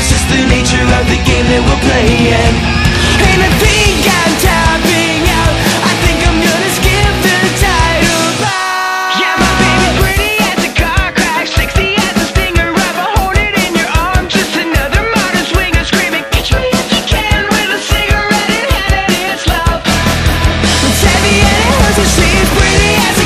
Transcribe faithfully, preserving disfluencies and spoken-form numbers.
It's just the nature of the game that we're playing. And I think I'm tapping out. I think I'm gonna skip the title block. Yeah, my baby pretty as a car crash, sexy as a stinger, ever hold it in your arms. Just another modern swinger screaming, catch me if you can, with a cigarette in hand and it's love. It's heavy and it hurts to see. It's pretty as a